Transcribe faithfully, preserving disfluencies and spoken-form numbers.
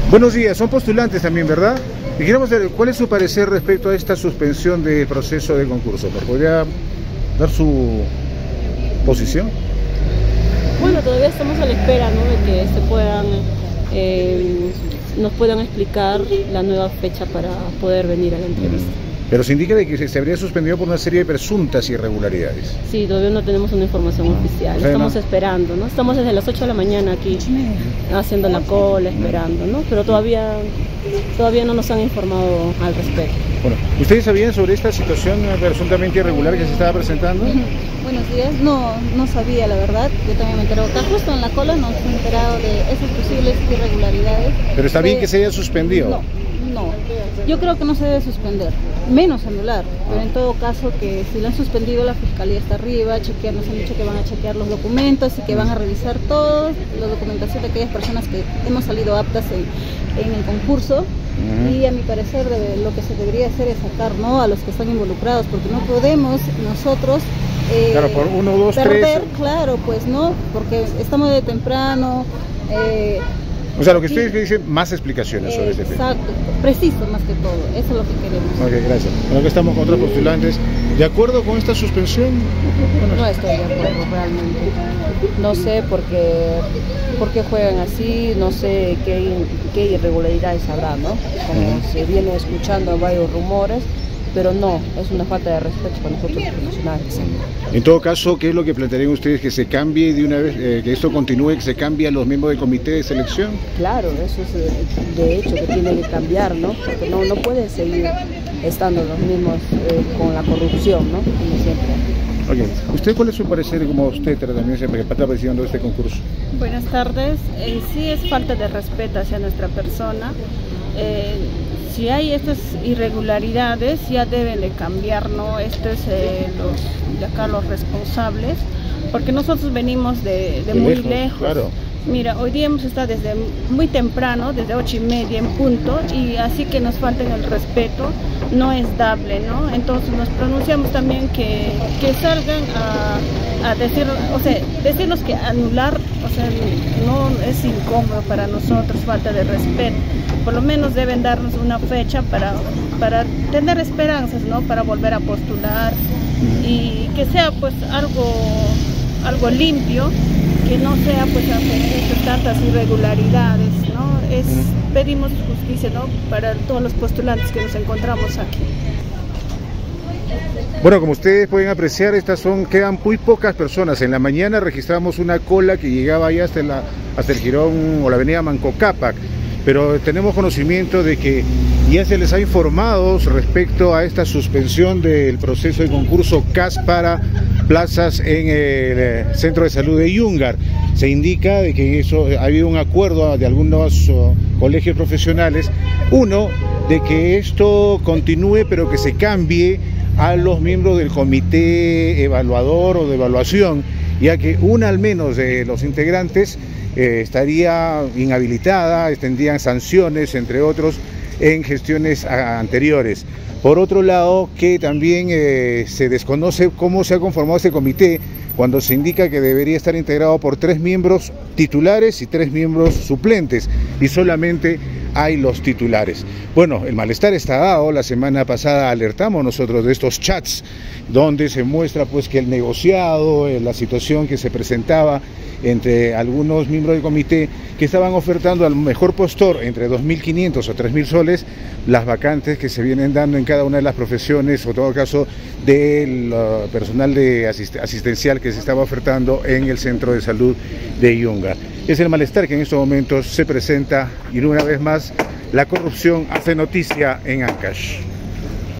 Buenos días, son postulantes también, ¿verdad? Y queremos saber cuál es su parecer respecto a esta suspensión del proceso de concurso. ¿Podría dar su posición? Bueno, todavía estamos a la espera, ¿no?, de que se puedan, eh, nos puedan explicar la nueva fecha para poder venir a la entrevista. Pero se indica de que se habría suspendido por una serie de presuntas irregularidades. Sí, todavía no tenemos una información ah, oficial, o sea, estamos no. esperando, ¿no? Estamos desde las ocho de la mañana aquí, haciendo la cola, esperando, ¿no? Pero todavía, todavía no nos han informado al respecto. Bueno, ¿ustedes sabían sobre esta situación presuntamente irregular que se estaba presentando? Buenos días, no, no sabía la verdad, yo también me entero acá, justo en la cola nos he enterado de esas posibles irregularidades. Pero está bien de... que se haya suspendido. No, no, yo creo que no se debe suspender, menos anular, pero en todo caso que si lo han suspendido la fiscalía está arriba, chequear, nos han dicho que van a chequear los documentos y que van a revisar toda la documentación de aquellas personas que hemos salido aptas en, en el concurso. Uh-huh. Y a mi parecer de, lo que se debería hacer es sacar, ¿no?, a los que están involucrados, porque no podemos nosotros eh, claro, por uno, dos, perder, tres. Claro, pues no, porque estamos de temprano. Eh, o sea, lo que ustedes dicen, más explicaciones sobre eh, este tema. Exacto, preciso más que todo, eso es lo que queremos. Ok, gracias. Bueno, aquí estamos con otros postulantes. ¿De acuerdo con esta suspensión? No estoy de acuerdo realmente. No sé por qué, por qué juegan así, no sé qué, qué irregularidades habrá, ¿no? Como uh-huh. se viene escuchando varios rumores, pero no, es una falta de respeto para nosotros los profesionales. En todo caso, ¿qué es lo que plantearían ustedes? ¿Que se cambie de una vez, eh, que esto continúe, que se cambie a los miembros del comité de selección? Claro, eso es de hecho que tiene que cambiar, ¿no? Porque no, no puede seguir estando los mismos eh, con la corrupción, ¿no? Como siempre. Okay. ¿Usted cuál es su parecer como usted también siempre que está presidiendo este concurso? Buenas tardes. Eh, sí es falta de respeto hacia nuestra persona. Eh, si hay estas irregularidades ya deben de cambiar, ¿no? Estos eh, los de acá los responsables, porque nosotros venimos de, de, de muy lejos. lejos. Claro. Mira, hoy día hemos estado desde muy temprano, desde ocho y media en punto, y así que nos falten el respeto no es dable, ¿no? Entonces nos pronunciamos también que, que salgan a, a decir, o sea, decirnos que anular, o sea, no es incómodo para nosotros, falta de respeto. Por lo menos deben darnos una fecha para, para tener esperanzas, ¿no? Para volver a postular y que sea pues algo, algo limpio, que no sea pues hecho tantas irregularidades, ¿no? Es, pedimos justicia, ¿no?, para todos los postulantes que nos encontramos aquí. Bueno, como ustedes pueden apreciar, estas son, quedan muy pocas personas. En la mañana registramos una cola que llegaba ahí hasta, la, hasta el jirón o la avenida Manco Cápac, pero tenemos conocimiento de que ya se les ha informado respecto a esta suspensión del proceso de concurso C A S para plazas en el Centro de Salud de Yungar. Se indica de que eso ha habido un acuerdo de algunos uh, colegios profesionales, uno, de que esto continúe pero que se cambie a los miembros del comité evaluador o de evaluación, ya que una al menos de los integrantes eh, estaría inhabilitada, tendrían sanciones, entre otros, en gestiones anteriores. Por otro lado, que también eh, se desconoce cómo se ha conformado este comité, cuando se indica que debería estar integrado por tres miembros titulares y tres miembros suplentes, y solamente hay los titulares. Bueno, el malestar está dado. La semana pasada alertamos nosotros de estos chats, donde se muestra pues que el negociado, eh, la situación que se presentaba entre algunos miembros del comité que estaban ofertando al mejor postor entre dos mil quinientos o tres mil soles las vacantes que se vienen dando en cada una de las profesiones, o en todo caso del uh, personal de asist asistencial que se estaba ofertando en el centro de salud de Yungar. Es el malestar que en estos momentos se presenta, y una vez más la corrupción hace noticia en Ancash.